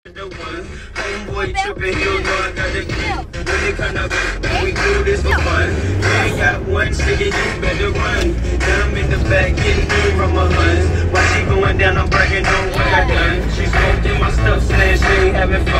The one homeboy tripping, he'll know I got the key. When it come up, we do this for fun. You ain't got one ticket, you better run. Now I'm in the back getting me from my huns. While she going down, I'm bragging on what I done. She smoking my stuff, saying she ain't having fun.